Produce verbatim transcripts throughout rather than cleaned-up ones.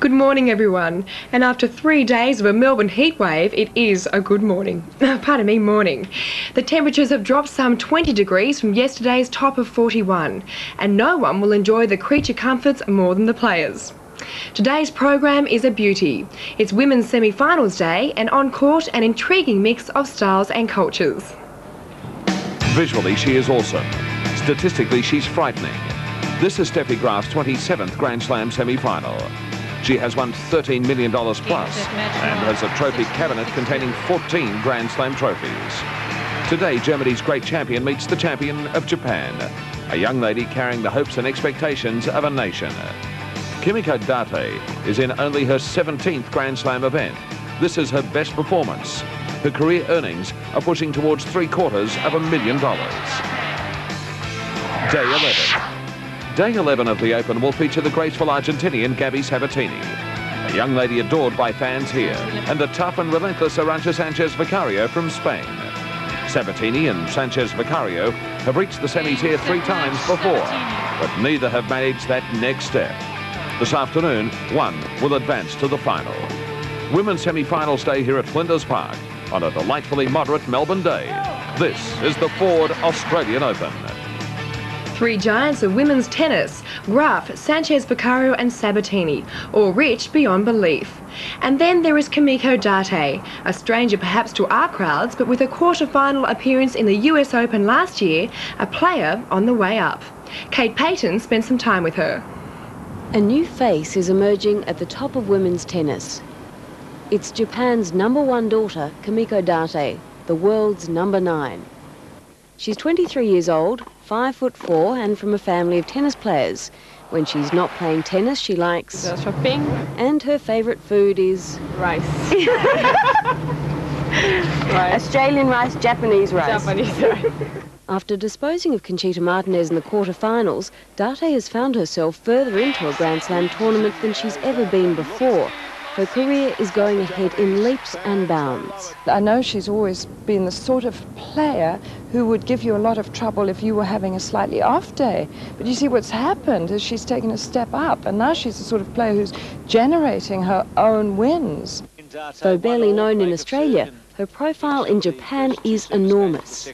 Good morning, everyone. And after three days of a Melbourne heatwave, it is a good morning. Pardon me, morning. The temperatures have dropped some twenty degrees from yesterday's top of forty-one, and no one will enjoy the creature comforts more than the players. Today's program is a beauty. It's Women's Semi-Finals Day, and on court an intriguing mix of styles and cultures. Visually, she is awesome. Statistically, she's frightening. This is Steffi Graf's twenty-seventh Grand Slam semi-final. She has won thirteen million dollars plus and has a trophy cabinet containing fourteen Grand Slam trophies. Today, Germany's great champion meets the champion of Japan, a young lady carrying the hopes and expectations of a nation. Kimiko Date is in only her seventeenth Grand Slam event. This is her best performance. Her career earnings are pushing towards three quarters of a million dollars. Day eleven. Day eleven of the Open will feature the graceful Argentinian Garry Sabatini, a young lady adored by fans here, and the tough and relentless Arantxa Sanchez Vicario from Spain. Sabatini and Sanchez Vicario have reached the semis here three times before, but neither have managed that next step. This afternoon, one will advance to the final. Women's semi-finals day here at Flinders Park on a delightfully moderate Melbourne day. This is the Ford Australian Open. Three giants of women's tennis, Graf, Sanchez Vicario and Sabatini, all rich beyond belief. And then there is Kimiko Date, a stranger perhaps to our crowds, but with a quarter-final appearance in the U S Open last year, a player on the way up. Kate Payton spent some time with her. A new face is emerging at the top of women's tennis. It's Japan's number one daughter, Kimiko Date, the world's number nine. She's twenty-three years old, five foot four, and from a family of tennis players. When she's not playing tennis, she likes shopping, and her favourite food is rice. rice. Australian rice, Japanese rice. Japanese rice. After disposing of Conchita Martinez in the quarterfinals, Date has found herself further into a Grand Slam tournament than she's ever been before. Her career is going ahead in leaps and bounds. I know she's always been the sort of player who would give you a lot of trouble if you were having a slightly off day. But you see what's happened is she's taken a step up, and now she's the sort of player who's generating her own wins. Though barely known in Australia, her profile in Japan is enormous.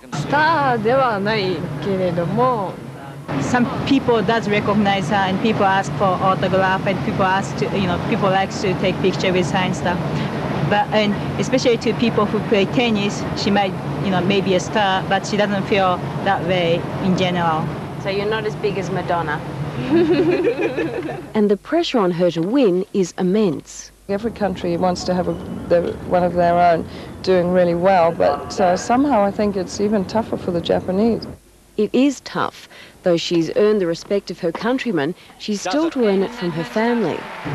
Some people does recognize her, and people ask for autograph, and people ask to, you know, people likes to take picture with her and stuff. But and especially to people who play tennis, she might, you know, maybe a star, but she doesn't feel that way in general. So you're not as big as Madonna. And the pressure on her to win is immense. Every country wants to have a, the, one of their own doing really well, but uh, somehow I think it's even tougher for the Japanese. It is tough. Though she's earned the respect of her countrymen, she's still to earn it from her family.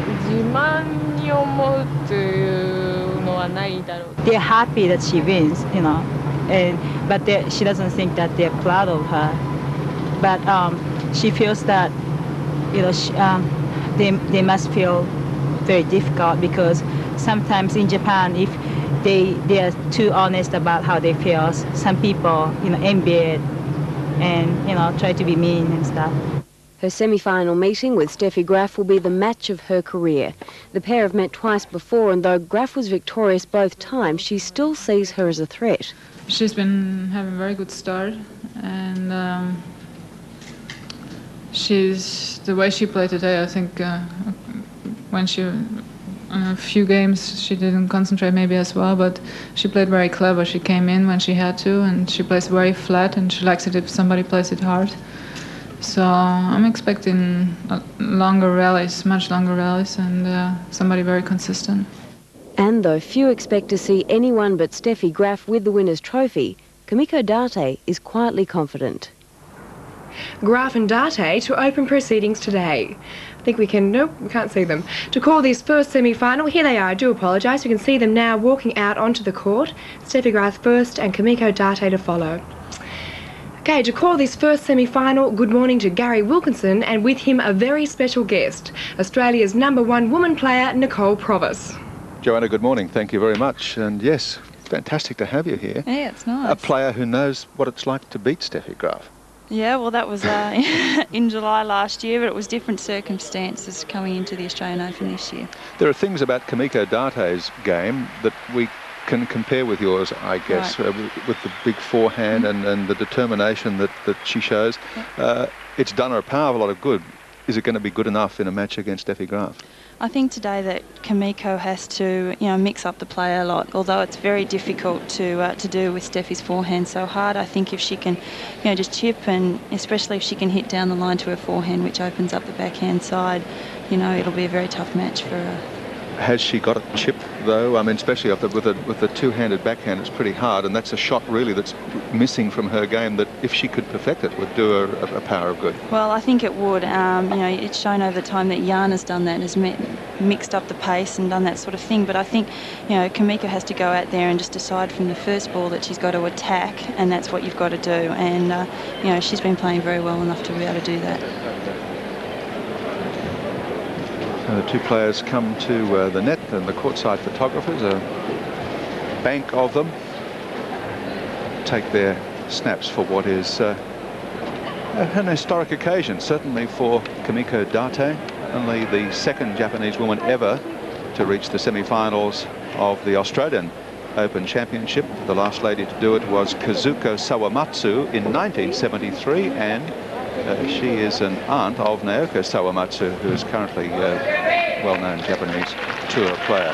They're happy that she wins, you know, and, but she doesn't think that they're proud of her. But um, she feels that, you know, she, um, they, they must feel very difficult, because sometimes in Japan, if they, they are too honest about how they feel, some people, you know, envy it and, you know, try to be mean and stuff. Her semi-final meeting with Steffi Graf will be the match of her career. The pair have met twice before, and though Graf was victorious both times, she still sees her as a threat. She's been having a very good start, and um, she's the way she played today, I think uh, when she a few games she didn't concentrate maybe as well, but she played very clever. She came in when she had to, and she plays very flat, and she likes it if somebody plays it hard. So I'm expecting longer rallies, much longer rallies, and uh, somebody very consistent. And though few expect to see anyone but Steffi Graf with the winner's trophy, Kimiko Date is quietly confident. Graf and Date to open proceedings today. I think we can, nope, we can't see them. To call this first semi-final, here they are, I do apologise, you can see them now walking out onto the court. Steffi Graf first and Kimiko Date to follow. Okay, to call this first semi-final, good morning to Garry Wilkinson, and with him a very special guest, Australia's number one woman player, Nicole Provis. Johanna, good morning, thank you very much, and yes, fantastic to have you here. Yeah, it's nice. A player who knows what it's like to beat Steffi Graf. Yeah, well, that was uh, in July last year, but it was different circumstances coming into the Australian Open this year. There are things about Kimiko Date's game that we can compare with yours, I guess, Right. uh, with, with the big forehand mm-hmm. and, and the determination that, that she shows. Yep. Uh, it's done her a power of a lot of good. Is it going to be good enough in a match against Steffi Graf? I think today that Kimiko has to, you know, mix up the play a lot. Although it's very difficult to uh, to do with Steffi's forehand so hard. I think if she can, you know, just chip, and especially if she can hit down the line to her forehand, which opens up the backhand side, you know, it'll be a very tough match for her. Has she got a chip, though? I mean, especially with the, with the, with the two-handed backhand, it's pretty hard, and that's a shot, really, that's missing from her game that, if she could perfect it, would do her a, a power of good. Well, I think it would. Um, you know, it's shown over time that Johanna's done that and has mi mixed up the pace and done that sort of thing. But I think, you know, Kimiko has to go out there and just decide from the first ball that she's got to attack, and that's what you've got to do. And, uh, you know, she's been playing very well enough to be able to do that. Uh, the two players come to uh, the net, and the courtside photographers, a bank of them, take their snaps for what is uh, an historic occasion, certainly for Kimiko Date, only the second Japanese woman ever to reach the semi-finals of the Australian Open Championship. The last lady to do it was Kazuko Sawamatsu in nineteen seventy-three, and Uh, she is an aunt of Naoki Sawamatsu, who is currently a uh, well-known Japanese tour player.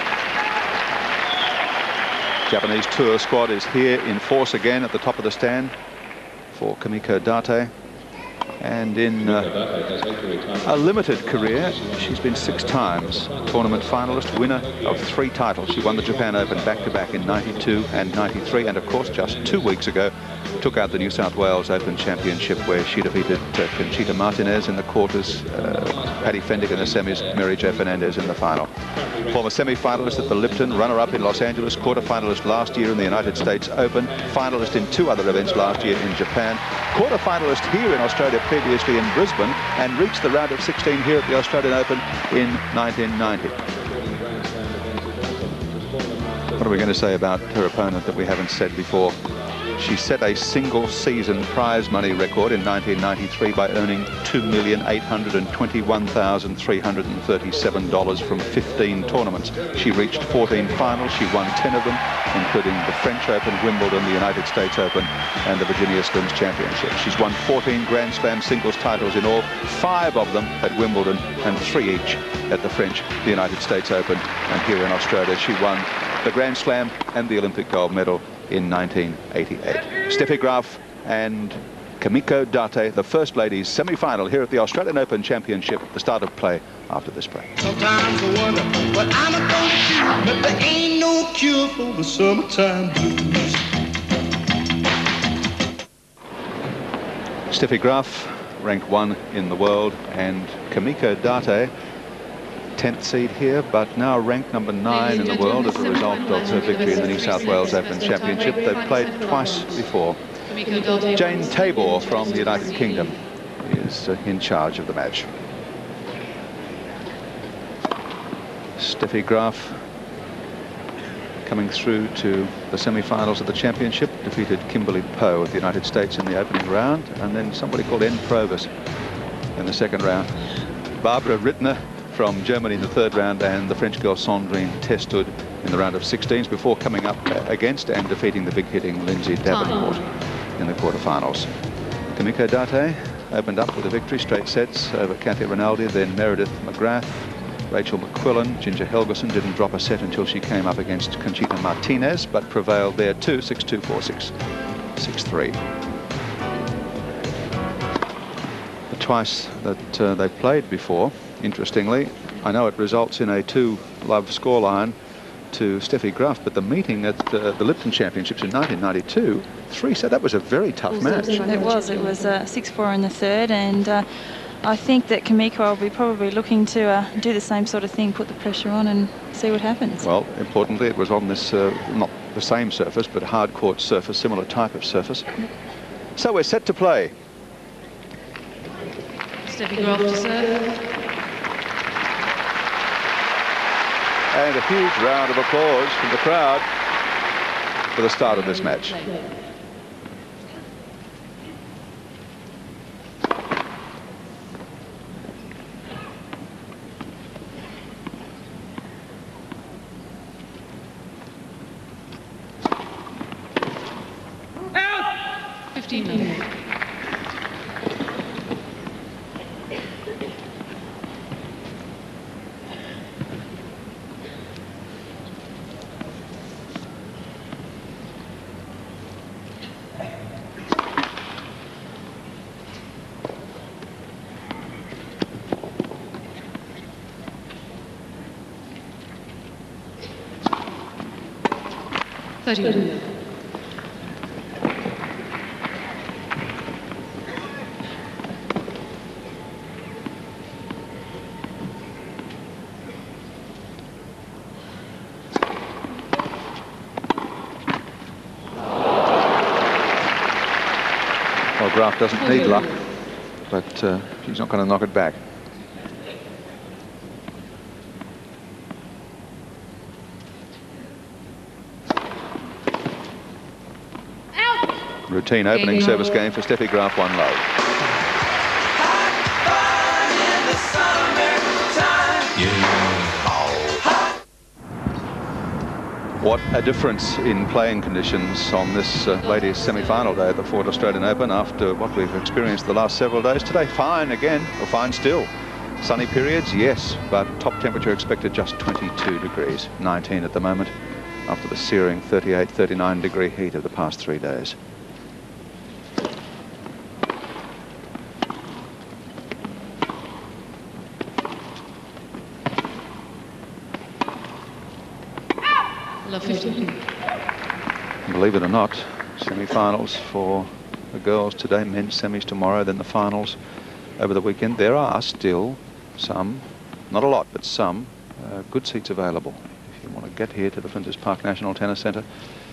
Japanese tour squad is here in force again at the top of the stand for Kimiko Date. And in uh, a limited career, she's been six times tournament finalist, winner of three titles. She won the Japan Open back-to-back in ninety-two and ninety-three, and of course just two weeks ago took out the New South Wales Open Championship, where she defeated uh, Conchita Martinez in the quarters, uh, Paddy Fendick in the semis, Mary Jo Fernandez in the final. Former semi-finalist at the Lipton, runner-up in Los Angeles, quarter-finalist last year in the United States Open, finalist in two other events last year in Japan, quarter-finalist here in Australia previously in Brisbane, and reached the round of sixteen here at the Australian Open in nineteen ninety. What are we going to say about her opponent that we haven't said before? She set a single-season prize money record in nineteen ninety-three by earning two million eight hundred twenty-one thousand three hundred thirty-seven dollars from fifteen tournaments. She reached fourteen finals. She won ten of them, including the French Open, Wimbledon, the United States Open, and the Virginia Slims Championship. She's won fourteen Grand Slam singles titles in all, five of them at Wimbledon and three each at the French, the United States Open, and here in Australia. She won the Grand Slam and the Olympic gold medal in nineteen eighty-eight. Steffi Graf and Kimiko Date, the First Ladies semi-final here at the Australian Open Championship. The start of play after this break. Sometimes I wonder what I'm gonna do, but there ain't no cure for the summertime blues. Steffi Graf, ranked one in the world, and Kimiko Date, tenth seed here, but now ranked number nine in the world as a result of her victory in the New South Wales Open Championship. They've played twice before. Jane Tabor from the United Kingdom is uh, in charge of the match. Steffi Graf coming through to the semi-finals of the championship, defeated Kimberly Poe of the United States in the opening round, and then somebody called N. Provis in the second round. Barbara Rittner from Germany in the third round, and the French girl Sandrine Testud in the round of sixteens, before coming up against and defeating the big-hitting Lindsay Davenport in the quarterfinals. Kimiko Date opened up with a victory, straight sets over Kathy Rinaldi, then Meredith McGrath, Rachel McQuillan. Ginger Helgeson didn't drop a set until she came up against Conchita Martinez, but prevailed there too, six two, four six, six three. The twice that uh, they've played before, interestingly, I know it results in a two-love scoreline to Steffi Graf, but the meeting at uh, the Lipton Championships in nineteen ninety-two, three set, that was a very tough match. It was. It was uh, six four in the third, and uh, I think that Kimiko will be probably looking to uh, do the same sort of thing, put the pressure on and see what happens. Well, importantly, it was on this, uh, not the same surface, but hard court surface, similar type of surface. So we're set to play. Steffi Graf to serve. And a huge round of applause from the crowd for the start of this match. fifteen love. thirty. Well, Graf doesn't need luck, but uh, she's not going to knock it back. Routine opening service game for Steffi Graf, one low. What a difference in playing conditions on this uh, ladies' semi-final day at the Ford Australian Open after what we've experienced the last several days. Today, fine again, or fine still. Sunny periods, yes, but top temperature expected just twenty-two degrees, nineteen at the moment, after the searing thirty-eight, thirty-nine degree heat of the past three days. Believe it or not, semi-finals for the girls today, men's semis tomorrow, then the finals over the weekend. There are still some, not a lot, but some uh, good seats available if you want to get here to the Flinders Park National Tennis Centre.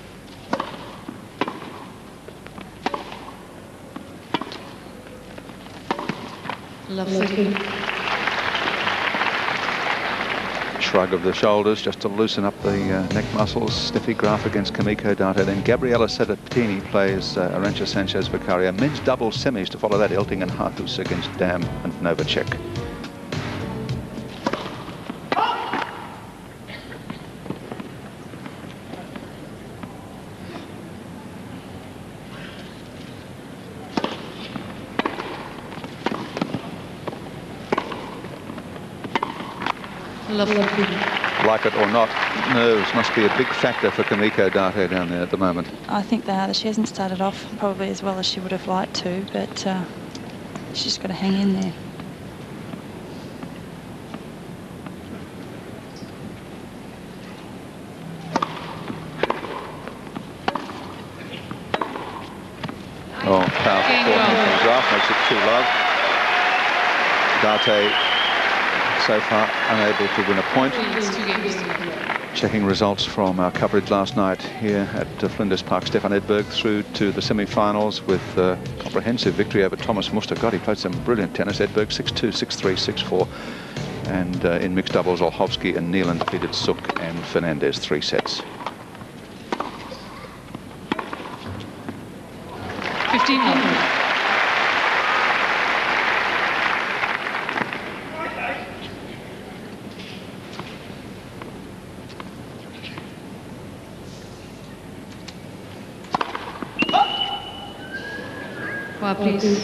Lovely. Shrug of the shoulders just to loosen up the uh, neck muscles. Steffi Graf against Kimiko Date. Then Gabriela Sabatini plays uh, Arantxa Sanchez Vicaria. Men's double semis to follow that. Elting and Hartus against Dam and Novacek. Like it or not, nerves must be a big factor for Kimiko Date down there at the moment. I think they are. She hasn't started off probably as well as she would have liked to, but uh, she's just got to hang in there. Oh, powerful forehand from Graf makes it too low. Date so far unable to win a point. Checking results from our coverage last night here at uh, Flinders Park. Stefan Edberg through to the semi-finals with a comprehensive victory over Thomas Muster. God, he played some brilliant tennis. Edberg six two, six three, six four. And uh, in mixed doubles, Olhovsky and Neelan defeated Suk and Fernandez, three sets. fifteen. Wow, please.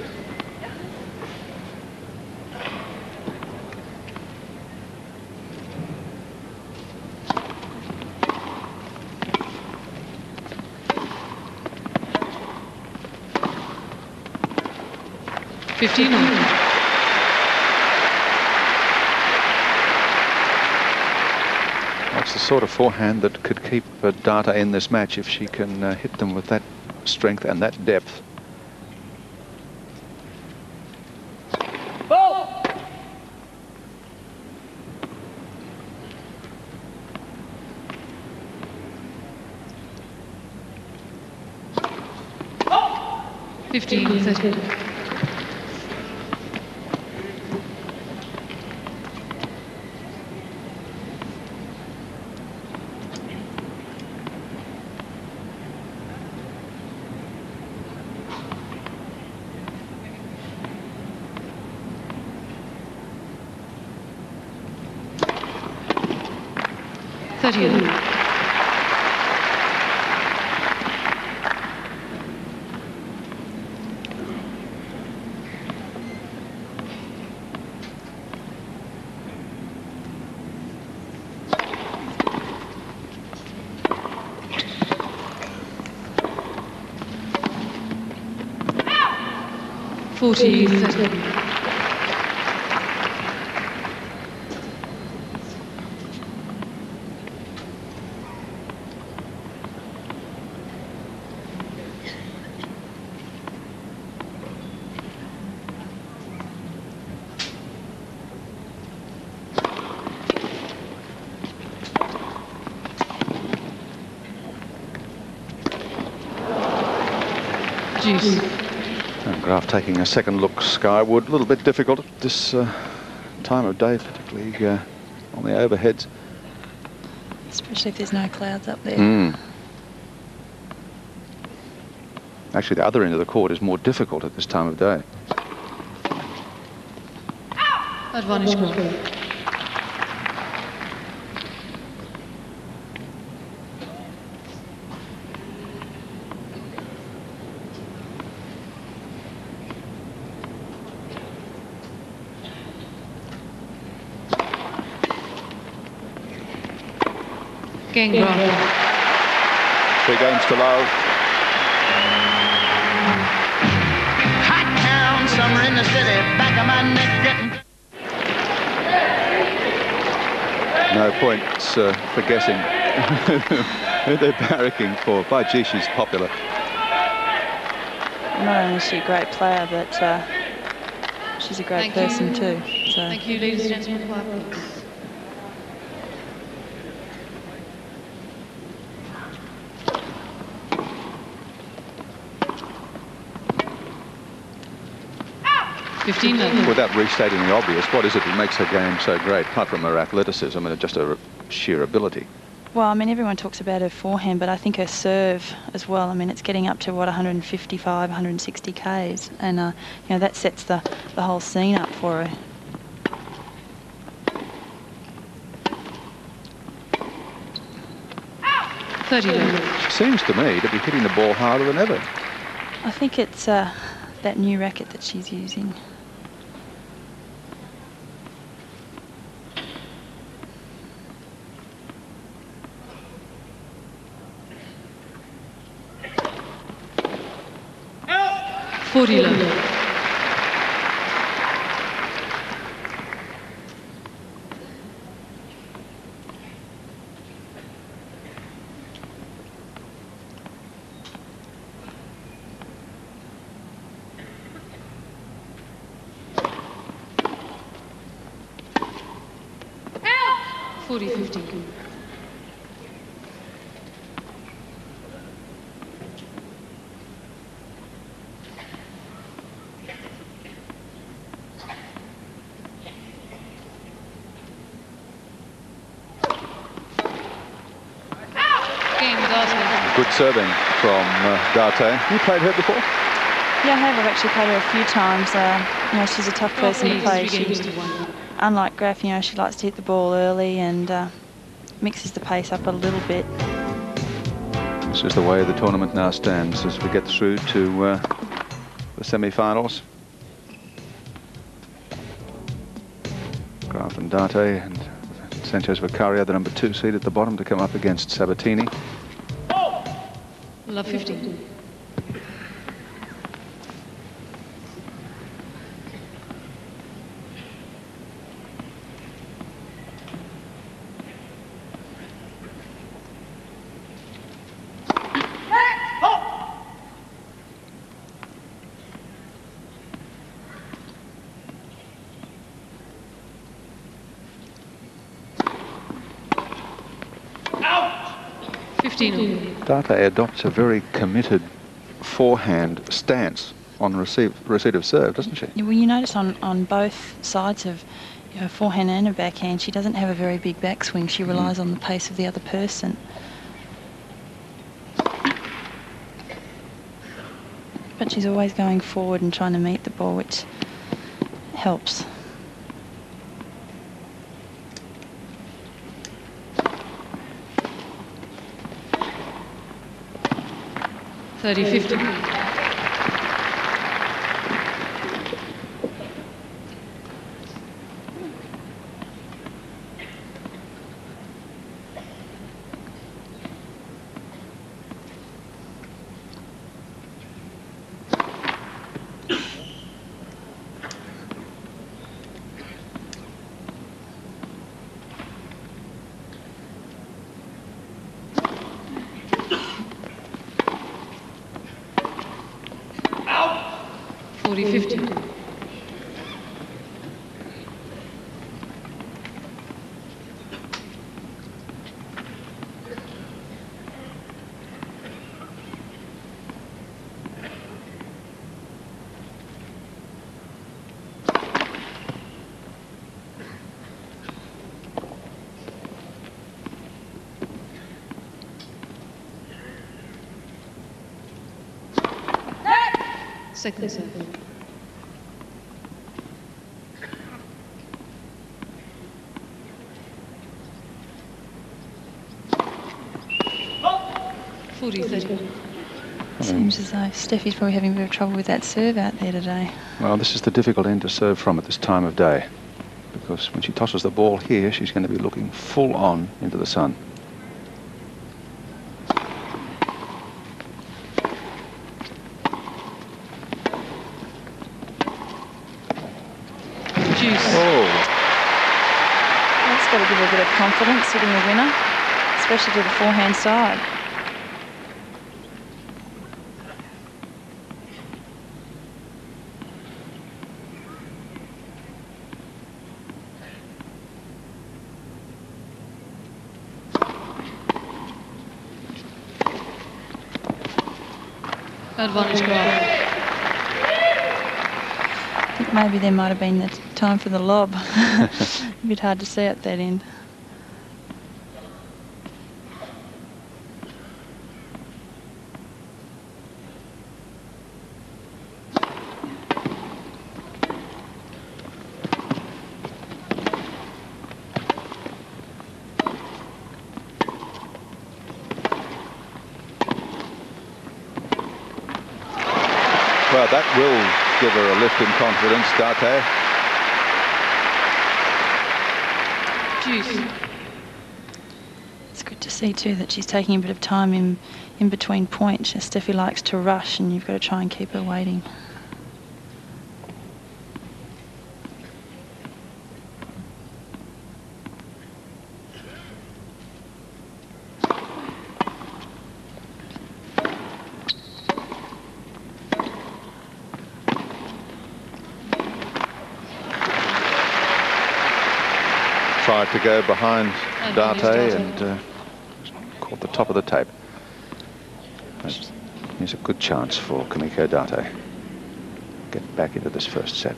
Fifteen. That's the sort of forehand that could keep uh, Date in this match if she can uh, hit them with that strength and that depth. Fifteen. Thirty. Thirty. forty thirty. And Graf taking a second look skyward. A little bit difficult at this uh, time of day, particularly uh, on the overheads. Especially if there's no clouds up there. Mm. Actually, the other end of the court is more difficult at this time of day. Advantage goal. Three games to love. Hot town, summer in the city, back of my neck getting... No points uh, for guessing who they're barracking for. By gee, she's popular. Not only is she a great player, but uh, she's a great Thank person you. too. So. Thank you, ladies and gentlemen. Five minutes. fifteen minutes. Without restating the obvious, what is it that makes her game so great, apart from her athleticism and just her sheer ability? Well, I mean, everyone talks about her forehand, but I think her serve as well. I mean, it's getting up to, what, one fifty-five, one sixty Ks, and, uh, you know, that sets the, the whole scene up for her. thirty. She seems to me to be hitting the ball harder than ever. I think it's uh, that new racket that she's using. forty love. forty fifty. Good serving from uh, Date. You played her before? Yeah, I have. I've actually played her a few times. Uh, you know, she's a tough person to play. She, unlike Graf, you know, she likes to hit the ball early and uh, mixes the pace up a little bit. This is the way the tournament now stands as we get through to uh, the semi-finals. Graf and Date and Sanchez Vicario, the number two seed at the bottom, to come up against Sabatini. Love fifteen. fifteen. Date adopts a very committed forehand stance on receive, receipt of serve, doesn't she? Well, you notice on, on both sides of her forehand and her backhand, she doesn't have a very big backswing. She relies mm. on the pace of the other person. But she's always going forward and trying to meet the ball, which helps. thirty fifty. forty fifty. Second set. forty thirty. Seems as though Steffi's probably having a bit of trouble with that serve out there today. Well, this is the difficult end to serve from at this time of day, because when she tosses the ball here, she's going to be looking full on into the sun. Got to give her a bit of confidence hitting a winner, especially to the forehand side. Advantage Graf. I think maybe there might have been the time for the lob. A bit hard to see at that end. Well, that will give her a lift in confidence, Date. Juice. It's good to see too that she's taking a bit of time in in between points. Steffi likes to rush, and you've got to try and keep her waiting. Tried to go behind Date and uh, caught the top of the tape. But here's a good chance for Kimiko Date. Get back into this first set.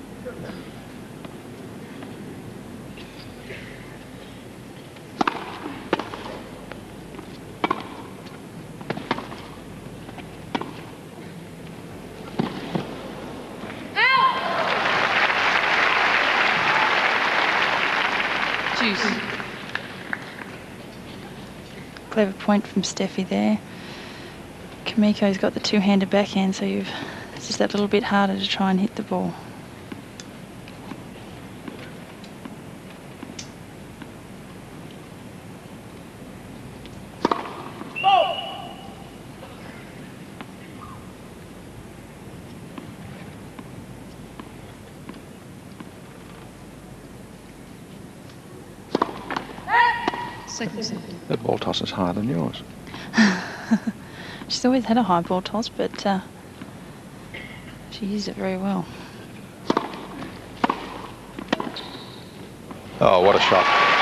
Clever point from Steffi there. Kimiko's got the two-handed backhand, so you've, it's just that little bit harder to try and hit the ball. That ball toss is higher than yours. She's always had a high ball toss, but uh, she used it very well. Oh, what a shot.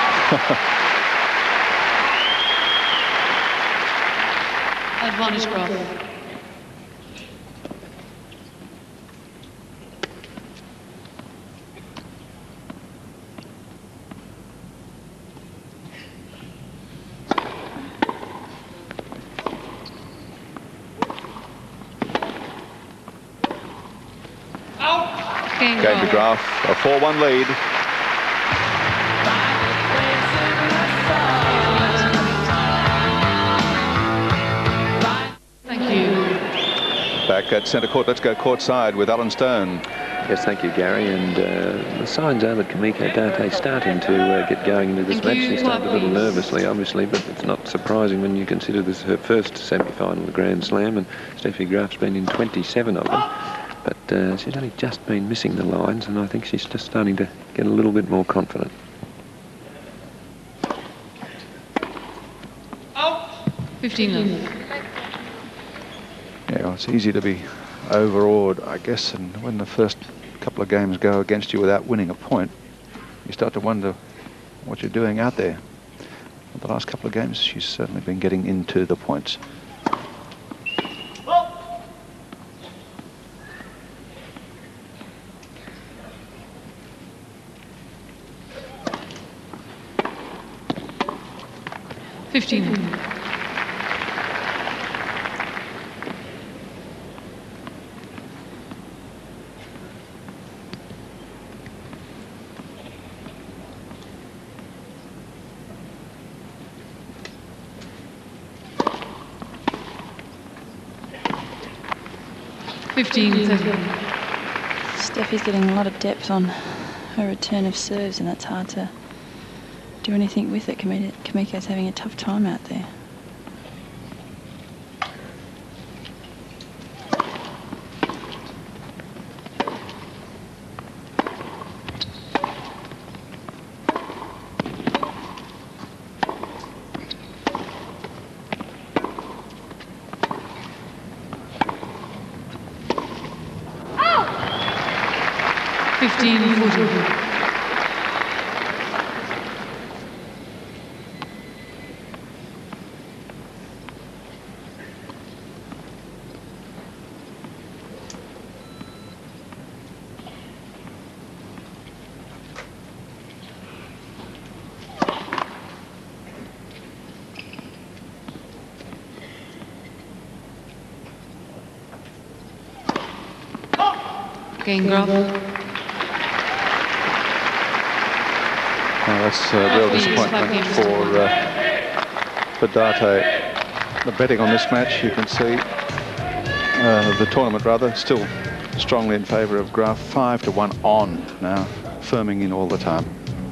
Advantage Graf. Steffi Graf, a four one lead. Thank you. Back at centre court, let's go court side with Allan Stone. Yes, thank you, Gary. And uh, the signs are that Kimiko Date starting to uh, get going into this Thank match. you. She started a little nervously, obviously, but it's not surprising when you consider this her first semi-final of the Grand Slam, and Steffi Graf's been in twenty-seven of them. But uh, she's only just been missing the lines, and I think she's just starting to get a little bit more confident. fifteen love. Yeah, well, it's easy to be overawed, I guess, and when the first couple of games go against you without winning a point, you start to wonder what you're doing out there. But the last couple of games, she's certainly been getting into the points. fifteen. fifteen. Steffi's getting a lot of depth on her return of serves, and that's hard to do anything with it. Kimiko's having a tough time out there. fifteen forty. Again, Graf. Well, that's a real disappointment for uh, for Date. The betting on this match, you can see uh, the tournament rather still strongly in favour of Graf. Five to one on now, firming in all the time.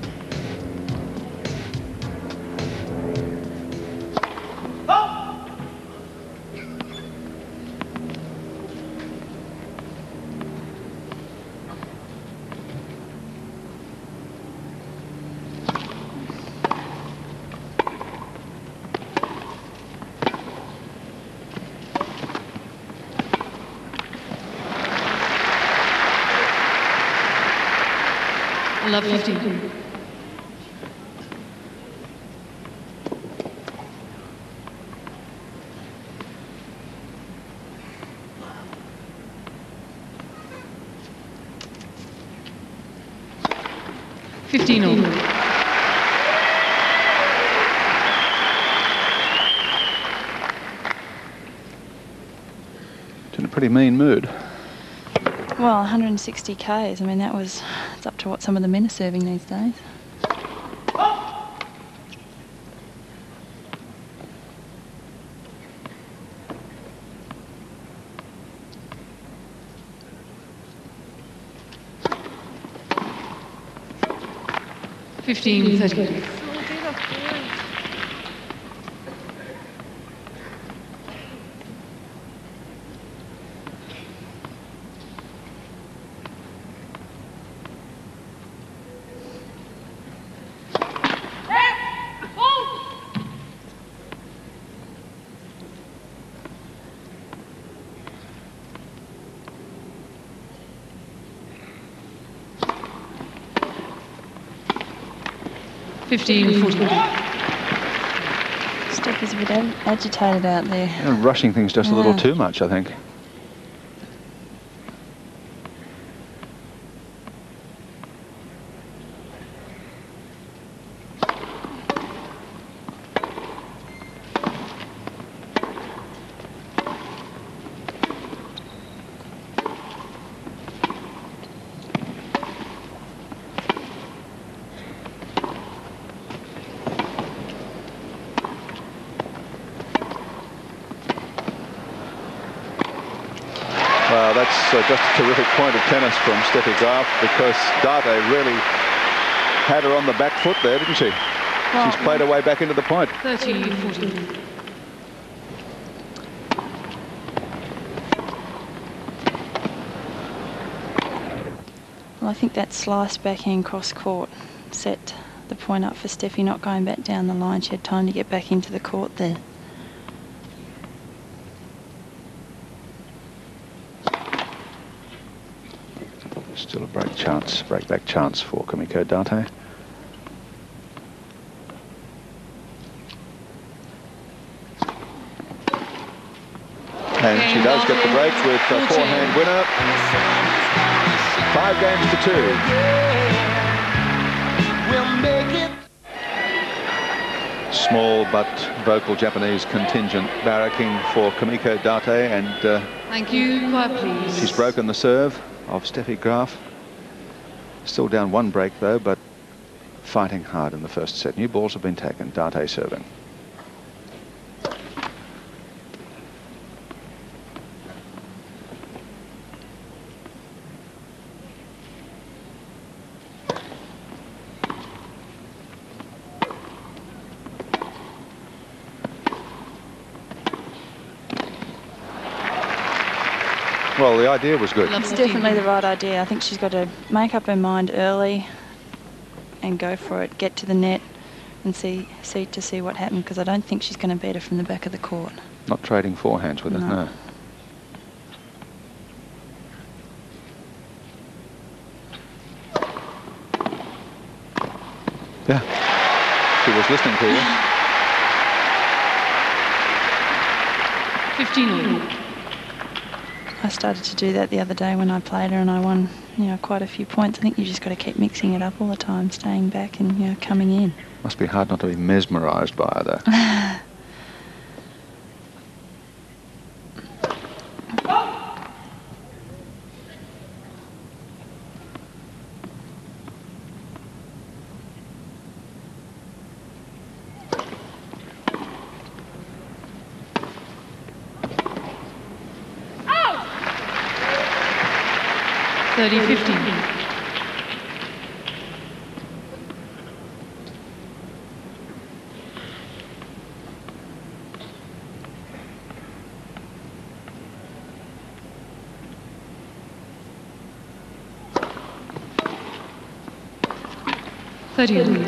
Love fifteen. Fifteen all. It's in a pretty mean mood. Well, one hundred sixty Ks, I mean, that was, it's up to what some of the men are serving these days. Fifteen thirty. fifteen forty. Steffi's a bit agitated out there. And rushing things just yeah. a little too much, I think. Well, that's uh, just a terrific point of tennis from Steffi Graf, because Date really had her on the back foot there, didn't she? Well, she's played her way back into the point. thirty forty. Well, I think that slice backhand cross court set the point up for Steffi, not going back down the line. She had time to get back into the court there. Still a break chance, break back chance for Kimiko Date. And she does get the break with a forehand winner. Five games to two. Small but vocal Japanese contingent barracking for Kimiko Date, and uh, thank you. Quiet, please. She's broken the serve of Steffi Graf. Still down one break though, but fighting hard in the first set. New balls have been taken. Date serving. Well, the idea was good. It's definitely the right idea. I think she's got to make up her mind early and go for it, get to the net and see see to see what happens, because I don't think she's going to beat her from the back of the court. Not trading forehands with it, no. Yeah, she was listening to you. fifteen. I started to do that the other day when I played her, and I won, you know, quite a few points. I think you just got to keep mixing it up all the time, staying back and, you know, coming in. Must be hard not to be mesmerised by her, though. thirty fifteen. thirty.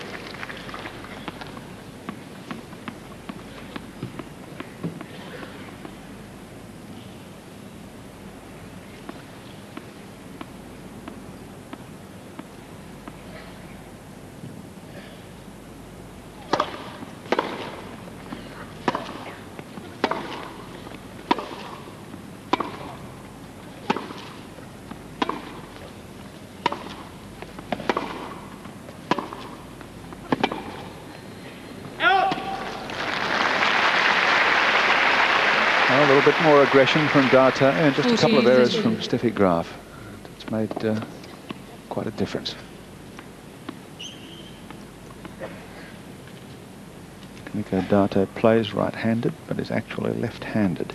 A little bit more aggression from Date and just a couple of errors from Steffi Graf. It's made uh, quite a difference. Kimiko Date plays right-handed, but is actually left-handed.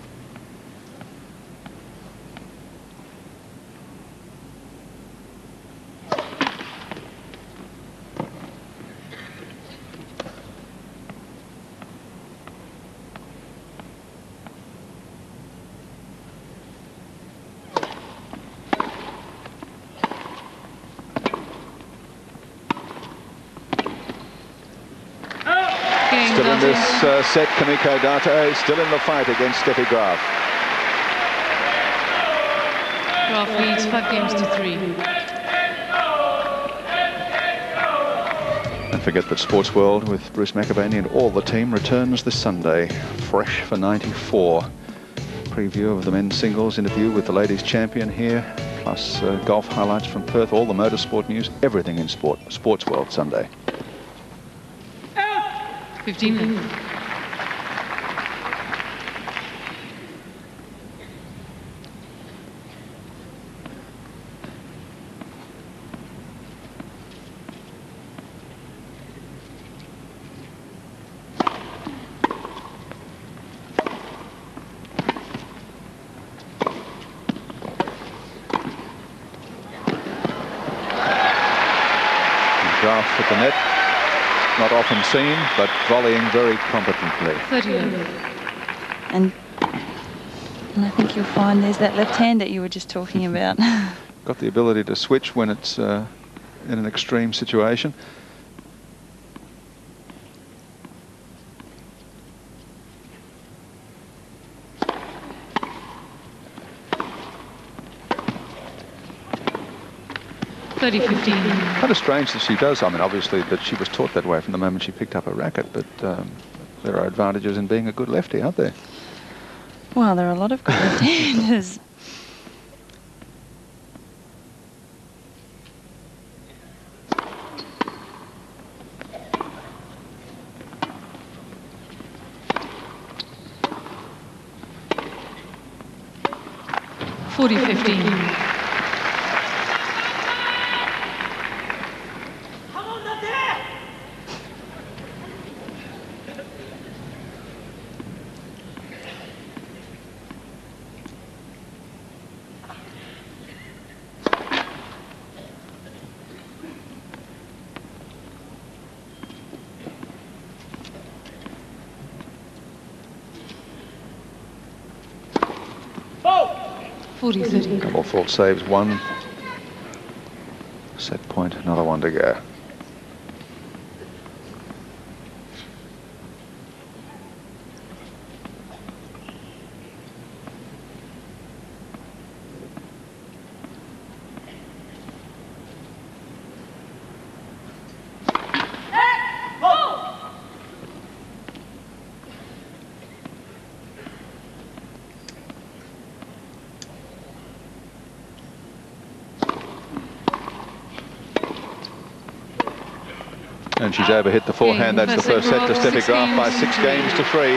Still in this uh, set, Kimiko Date still in the fight against Steffi Graf. Graf leads five games to three. Don't forget that Sports World with Bruce McAvaney and all the team returns this Sunday, fresh for ninety-four. Preview of the men's singles, interview with the ladies champion here, plus uh, golf highlights from Perth, all the motorsport news, everything in sport. Sports World Sunday. fifteen minutes. Graf at the net. Not often seen, but volleying very competently. thirty. And, and I think you'll find there's that left hand that you were just talking about. Got the ability to switch when it's uh, in an extreme situation. thirty fifteen. Kind of strange that she does. I mean, obviously, that she was taught that way from the moment she picked up a racket, but um, there are advantages in being a good lefty, aren't there? Well, there are a lot of good left-handers. forty fifteen. forty thirty. Couple fault saves, one set point, another one to go. And she's overhit the forehand. That's the first set to Steffi Graf by six games to three.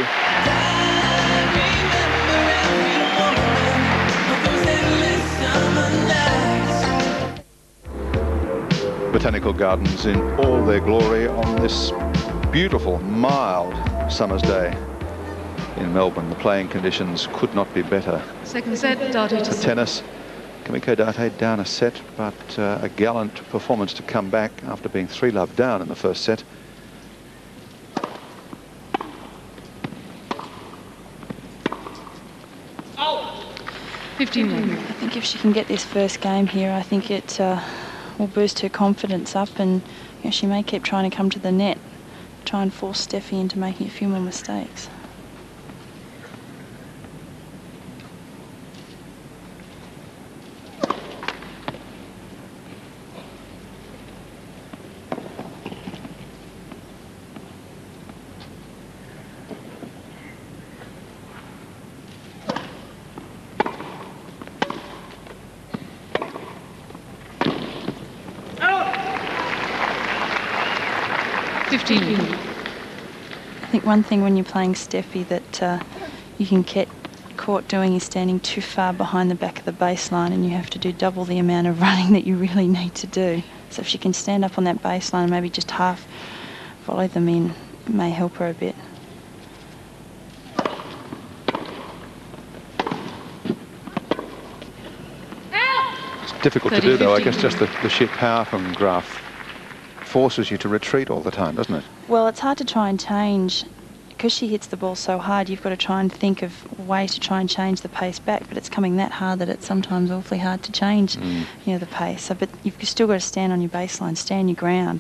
Botanical Gardens in all their glory on this beautiful, mild summer's day in Melbourne. The playing conditions could not be better. Second set, Date to For tennis, Kimiko Date down a set, but uh, a gallant performance to come back after being three love down in the first set. fifteen. I think if she can get this first game here, I think it uh, will boost her confidence up, and you know, she may keep trying to come to the net, try and force Steffi into making a few more mistakes. fifteen. I think one thing when you're playing Steffi that uh, you can get caught doing is standing too far behind the back of the baseline, and you have to do double the amount of running that you really need to do. So if she can stand up on that baseline and maybe just half volley them in, it may help her a bit. It's difficult to do, though. I guess just the, the sheer power from Graf forces you to retreat all the time, doesn't it? Well, it's hard to try and change. Because she hits the ball so hard, you've got to try and think of ways to try and change the pace back, but it's coming that hard that it's sometimes awfully hard to change mm. you know, the pace. So, but you've still got to stand on your baseline, stand your ground.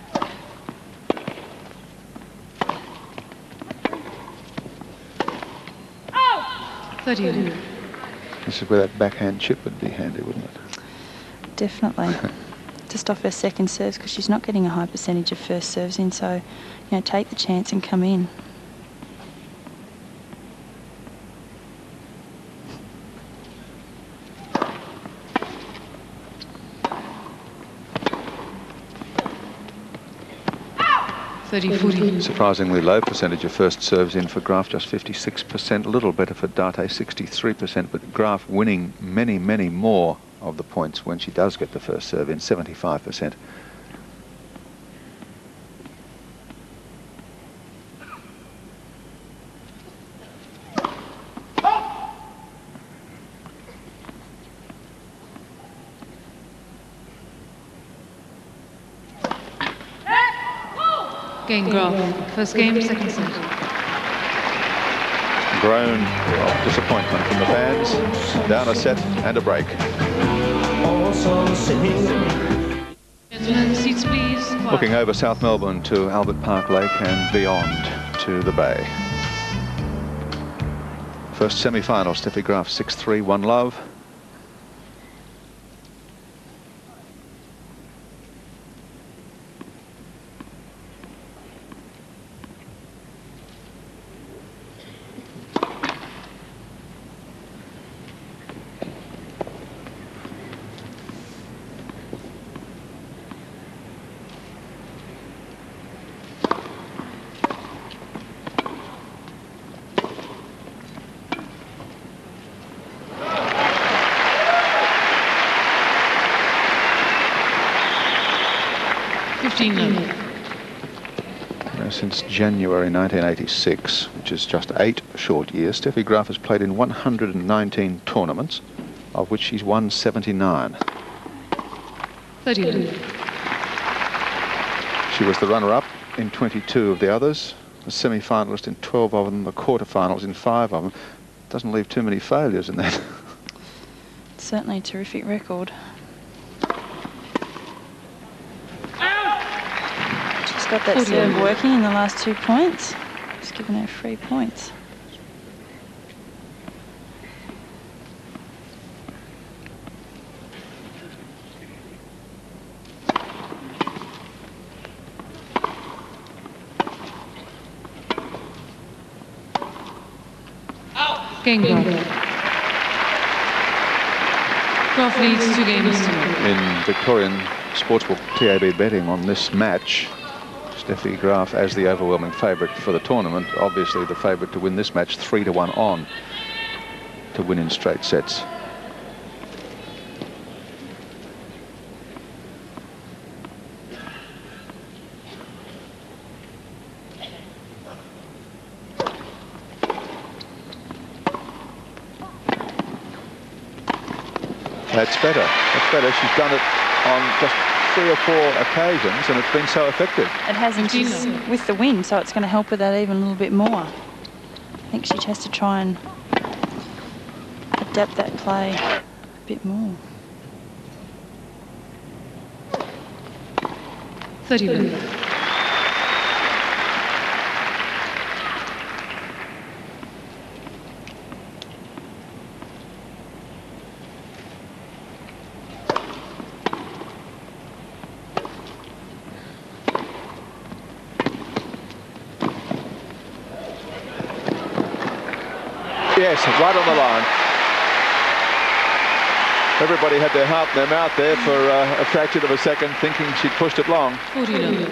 thirty. This is where that backhand chip would be handy, wouldn't it? Definitely. Just off her second serves, because she's not getting a high percentage of first serves in, so, you know, take the chance and come in. thirty forty. Surprisingly low percentage of first serves in for Graf, just fifty-six percent, a little better for Date, sixty-three percent, but Graf winning many, many more of the points when she does get the first serve in, seventy-five percent. Game Graf. First game, second set. Groan of disappointment from the fans. Down a set and a break. Gentlemen, seats please. Looking over South Melbourne to Albert Park Lake and beyond to the Bay. First semi-final, Steffi Graf six three, one love. fifteen love. Uh, since January nineteen eighty-six, which is just eight short years, Steffi Graf has played in one hundred nineteen tournaments, of which she's won seventy-nine. thirty love. She was the runner-up in twenty-two of the others, the semi-finalist in twelve of them, the quarter-finals in five of them. Doesn't leave too many failures in that. Certainly a terrific record. She's got that serve working in the last two points. It's given her three points. Game Graf. Graf leads two games to one. In Victorian Sportsbook T A B betting on this match, Steffi Graf as the overwhelming favourite for the tournament, obviously the favourite to win this match, three to one on to win in straight sets. That's better. That's better. She's done it on just three or four occasions, and it's been so effective. It hasn't, she's with the wind, so it's going to help with that even a little bit more. I think she has to try and adapt that play a bit more. thirty love. Yes, right on the line. Everybody had their heart in their mouth there for uh, a fraction of a second, thinking she'd pushed it long. forty love.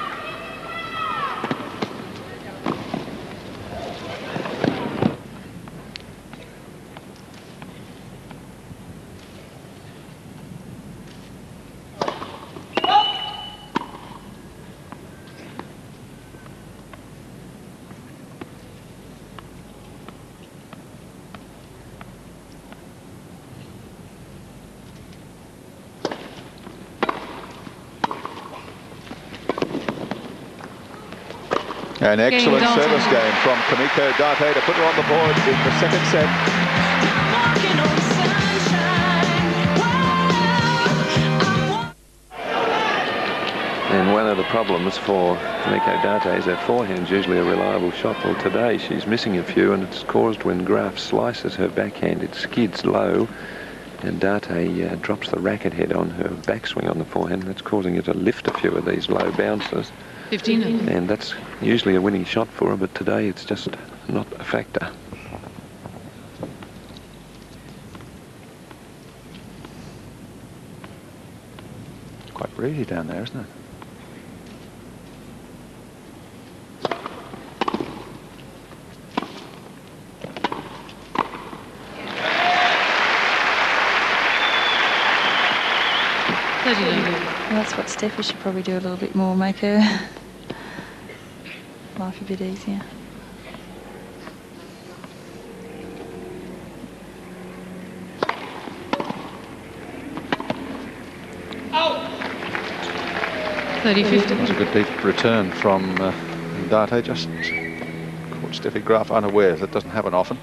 An excellent service game from Kimiko Date to put her on the board in the second set. And one of the problems for Kimiko Date is her forehand's usually a reliable shot. Well, today she's missing a few, and it's caused when Graf slices her backhand, it skids low, and Date uh, drops the racket head on her backswing on the forehand. That's causing her to lift a few of these low bounces. fifteen love. And that's usually a winning shot for her, but today it's just not a factor. It's quite breezy down there, isn't it? thirty love. Well, that's what Steffi should probably do a little bit more, make her life a bit easier. thirty fifty. It was a good deep return from uh, Date, just caught Steffi Graf unawares. That doesn't happen often.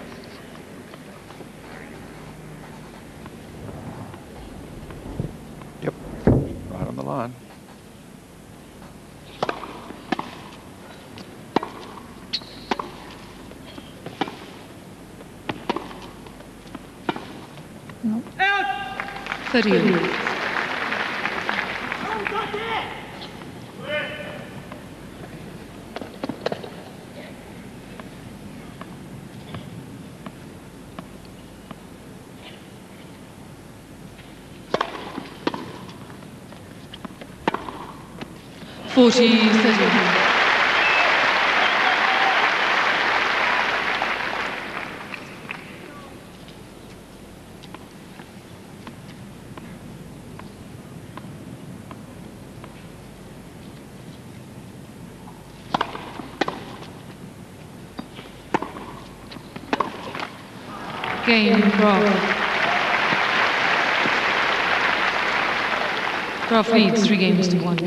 Yep, right on the line. thirty love. forty thirty. Game Graf. Graf leads three games to one.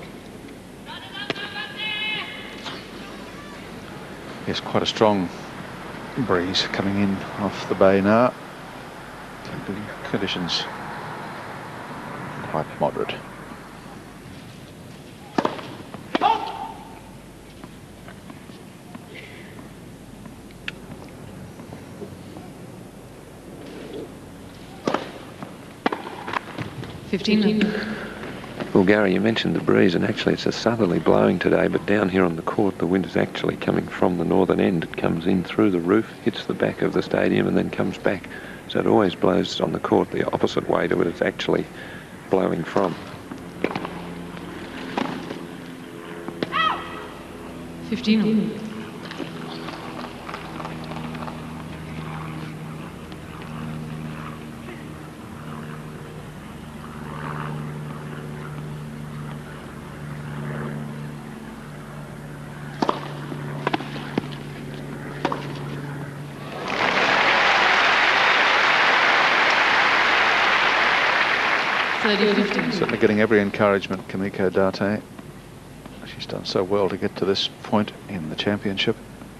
Yes, quite a strong breeze coming in off the bay now. Keeping conditions quite moderate. fifteen. Well, Gary, you mentioned the breeze, and actually it's a southerly blowing today, but down here on the court the wind is actually coming from the northern end. It comes in through the roof, hits the back of the stadium and then comes back. So it always blows on the court the opposite way to what it's actually blowing from. fifteen. Certainly getting every encouragement, Kimiko Date. She's done so well to get to this point in the championship.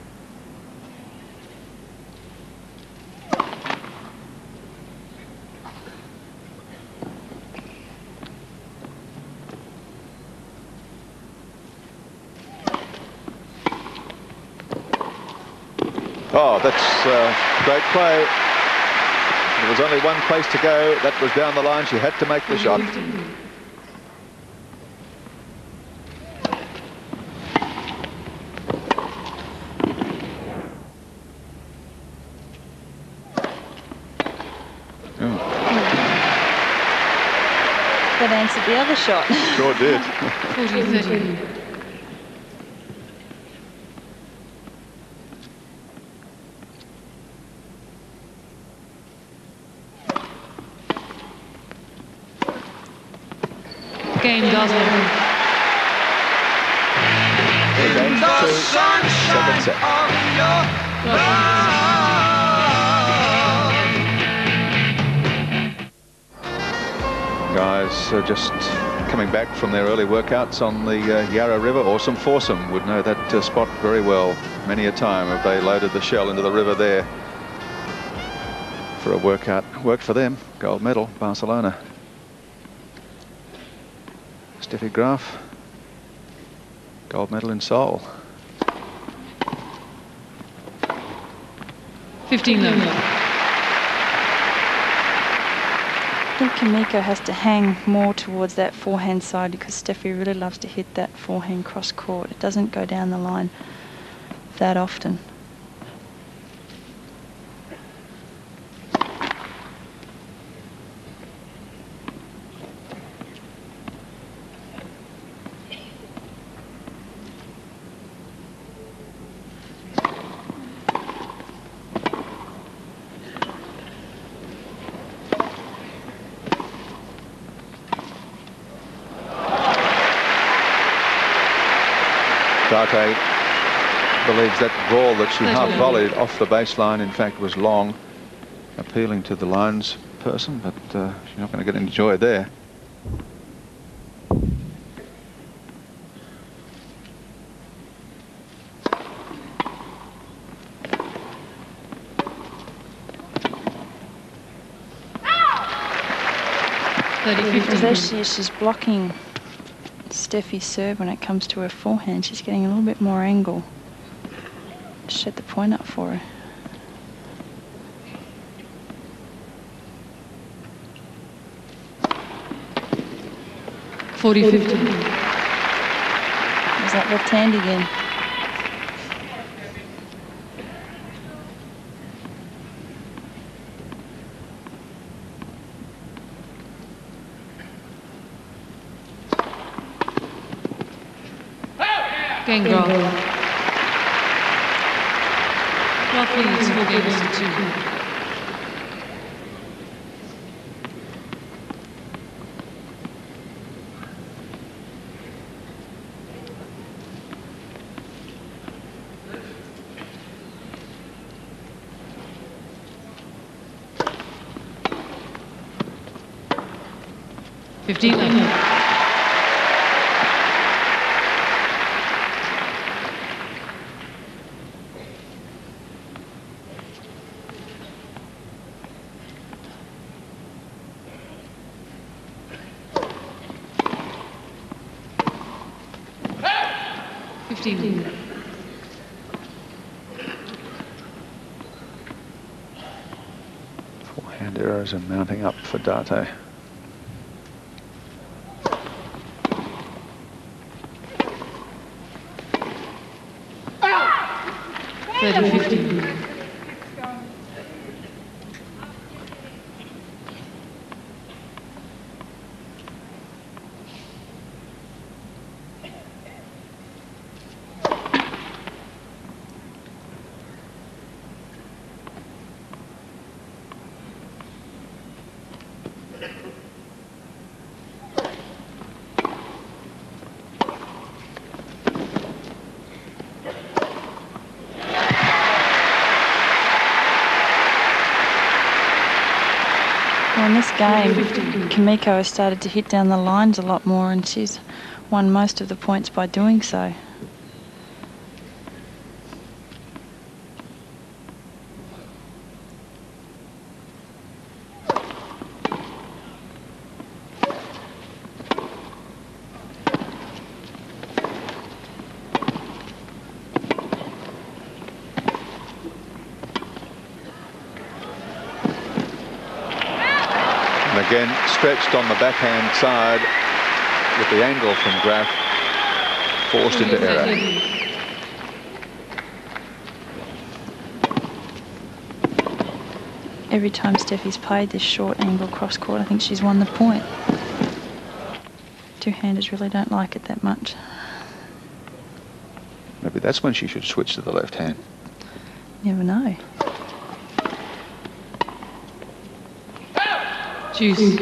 Oh, that's uh, great play. There was only one place to go. That was down the line. She had to make the shot. Oh. That answered the other shot. Sure did. fourteen thirty. Game does it. Game two, second set. Guys uh, just coming back from their early workouts on the uh, Yarra River. Awesome Foursome would know that uh, spot very well. Many a time have they loaded the shell into the river there for a workout. Worked for them. Gold medal, Barcelona. Steffi Graf, gold medal in Seoul. fifteen level. I think Kimiko has to hang more towards that forehand side because Steffi really loves to hit that forehand cross court. It doesn't go down the line that often. Date believes that ball that she half volleyed off the baseline, in fact, was long, appealing to the lines person, but uh, she's not going to get any joy there. Because as she, she's blocking Steffi's serve when it comes to her forehand, she's getting a little bit more angle. Set the point up for her. forty fifty. There's that left hand again. Game Graf. Graf leads four games to two. fifteen left. fifteen. Forehand errors are mounting up for Date. thirty fifteen. Well, in this game, Kimiko has started to hit down the lines a lot more, and she's won most of the points by doing so. Again, stretched on the backhand side with the angle from Graf, forced into error. Every time Steffi's played this short angle cross court, I think she's won the point. Two-handers really don't like it that much. Maybe that's when she should switch to the left hand. Never know. Juice.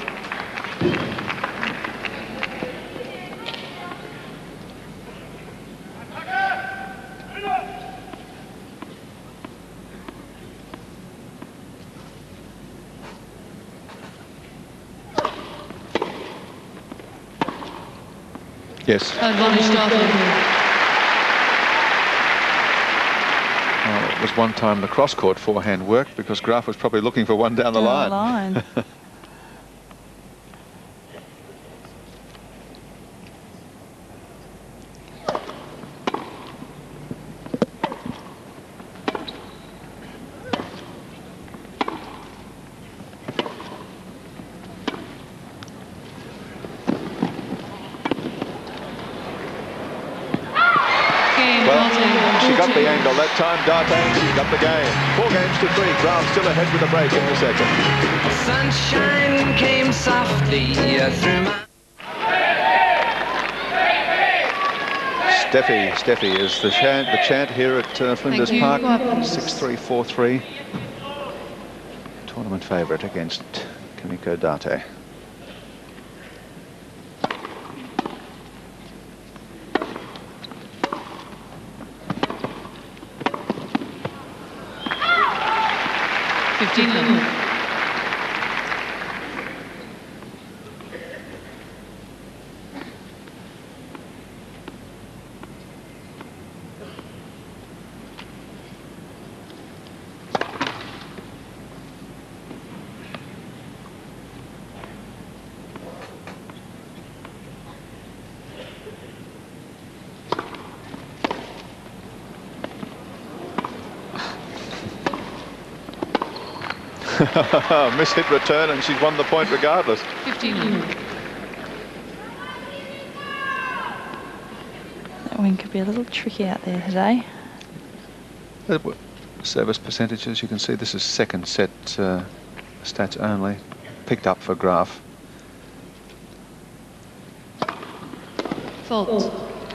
Yes. Advantage started. Well, it was one time the cross-court forehand worked because Graf was probably looking for one down the Down line. the line. She got the angle that time, Date. She got the game. Four games to three. Graf still ahead with a break in the second. Sunshine came softly through my... Steffi, Steffi is the chant, the chant here at uh, Flinders Park. six three, four three. Tournament favourite against Kimiko Date. fifteen left. Miss-hit return, and she's won the point regardless. fifteen. That wing could be a little tricky out there today. Service percentages, you can see this is second set uh, stats only. Picked up for Graf. Fault.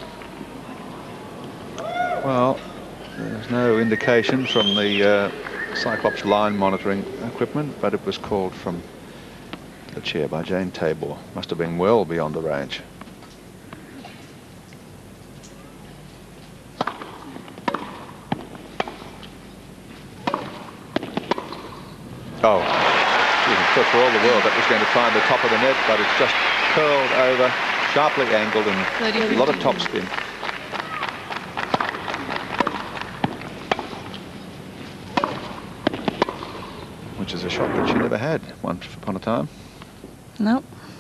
Well, there's no indication from the uh, Cyclops line monitoring equipment, but it was called from the chair by Jane Tabor. Must have been well beyond the range. Oh, thought for all the world that was going to find the top of the net, but it's just curled over, sharply angled, and a lot of topspin. Which is a shot that she never had once upon a time. Nope.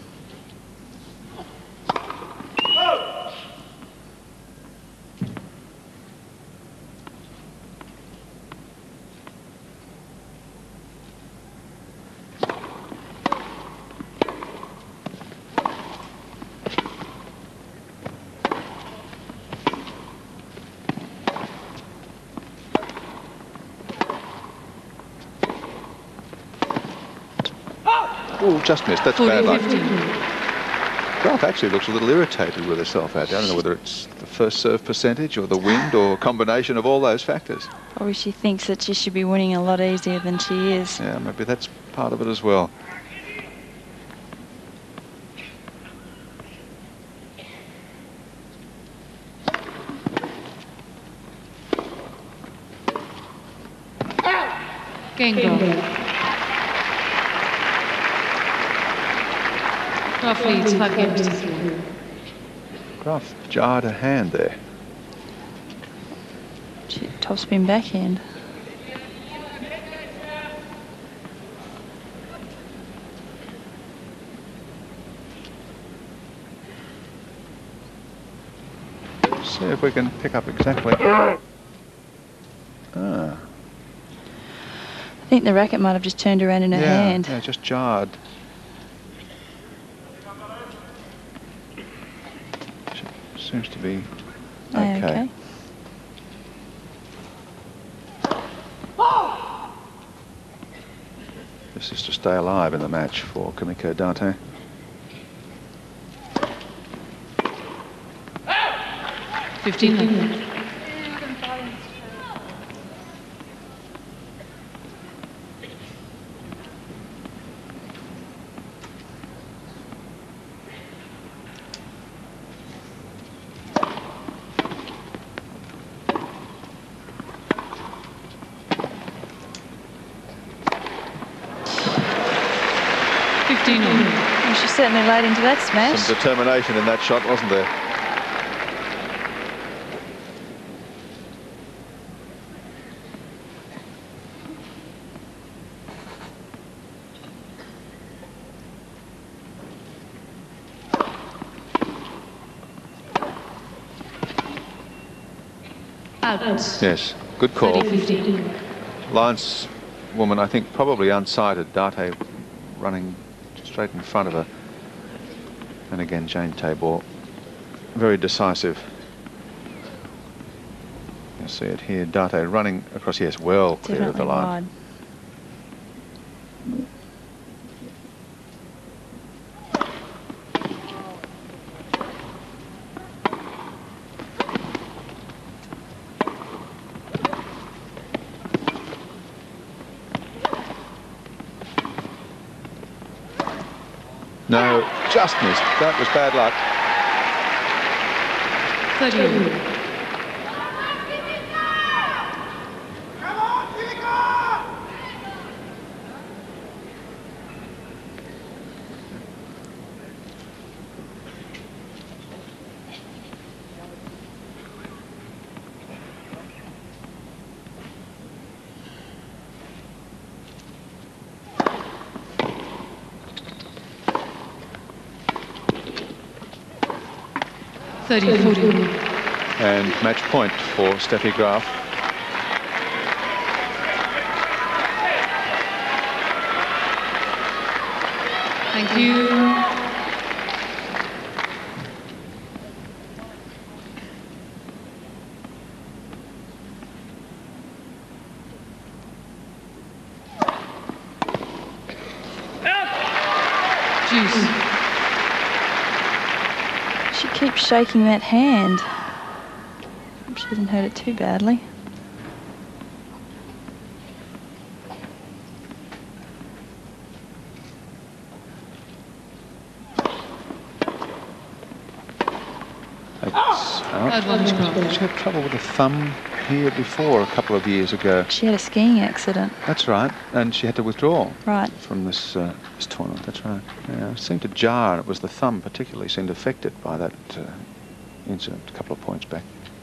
Oh, just missed. That's bad luck. Graf actually looks a little irritated with herself out there. I don't know whether it's the first serve percentage or the wind or a combination of all those factors. Probably she thinks that she should be winning a lot easier than she is. Yeah, maybe that's part of it as well. Game Graf leads five games to three. Graf jarred a hand there. Topspin backhand. See if we can pick up exactly. Ah. I think the racket might have just turned around in her yeah, hand. Yeah, just jarred. Seems to be okay. okay. This is to stay alive in the match for Kimiko Date. Fifteen. Well, she's certainly laid into that smash. Some determination in that shot, wasn't there? Out. Yes, good call. Lineswoman, I think, probably unsighted. Date running straight in front of her. And again, Jane Tabor, very decisive. You see it here, Date running across, yes, well clear Definitely of the line. Wide. No, just missed. That was bad luck. thirty. thirty forty. And match point for Steffi Graf. Thank you. Juice. She keeps shaking that hand. Hope she doesn't hurt it too badly. It's out. Advantage. She had trouble with the thumb here before a couple of years ago. She had a skiing accident. That's right, and she had to withdraw right. from this, uh, this tournament. That's right. Yeah, it seemed to jar. It was the thumb particularly seemed affected by that uh, incident a couple of points back.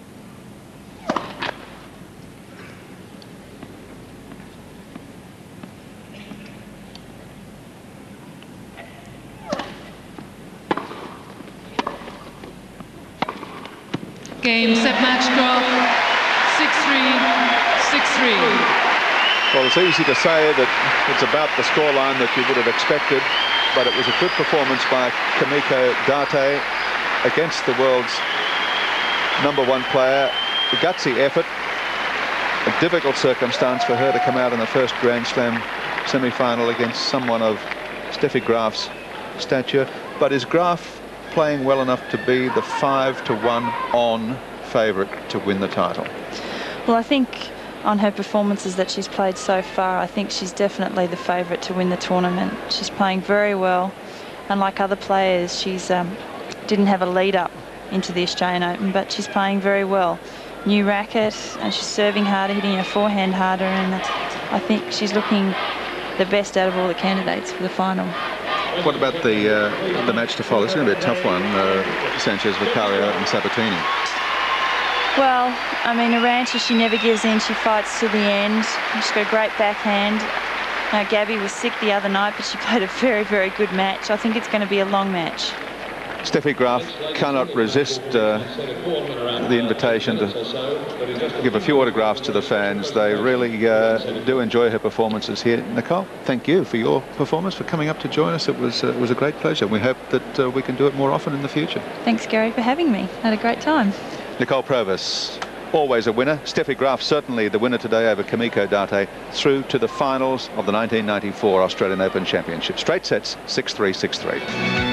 Game, set, match, draw, six three, six three. Well, it's easy to say that it's about the scoreline that you would have expected, but it was a good performance by Kimiko Date against the world's number one player. A gutsy effort, a difficult circumstance for her to come out in the first Grand Slam semi-final against someone of Steffi Graf's stature. But is Graf playing well enough to be the five to one on favourite to win the title? Well, I think on her performances that she's played so far, I think she's definitely the favourite to win the tournament. She's playing very well. Unlike other players, she's um, didn't have a lead up into the Australian Open, but she's playing very well. New racket, and she's serving harder, hitting her forehand harder, and I think she's looking the best out of all the candidates for the final. What about the uh, the match to follow? It's going to be a tough one, uh, Sanchez, Vicario and Sabatini. Well, I mean, Arantxa, she never gives in. She fights to the end. She's got a great backhand. Now, Gabby was sick the other night, but she played a very, very good match. I think it's going to be a long match. Steffi Graf cannot resist uh, the invitation to give a few autographs to the fans. They really uh, do enjoy her performances here. Nicole, thank you for your performance, for coming up to join us. It was, uh, it was a great pleasure. We hope that uh, we can do it more often in the future. Thanks, Garry, for having me. Had a great time. Nicole Provis, always a winner. Steffi Graf, certainly the winner today over Kimiko Date, through to the finals of the nineteen ninety-four Australian Open Championship. Straight sets, six three, six three.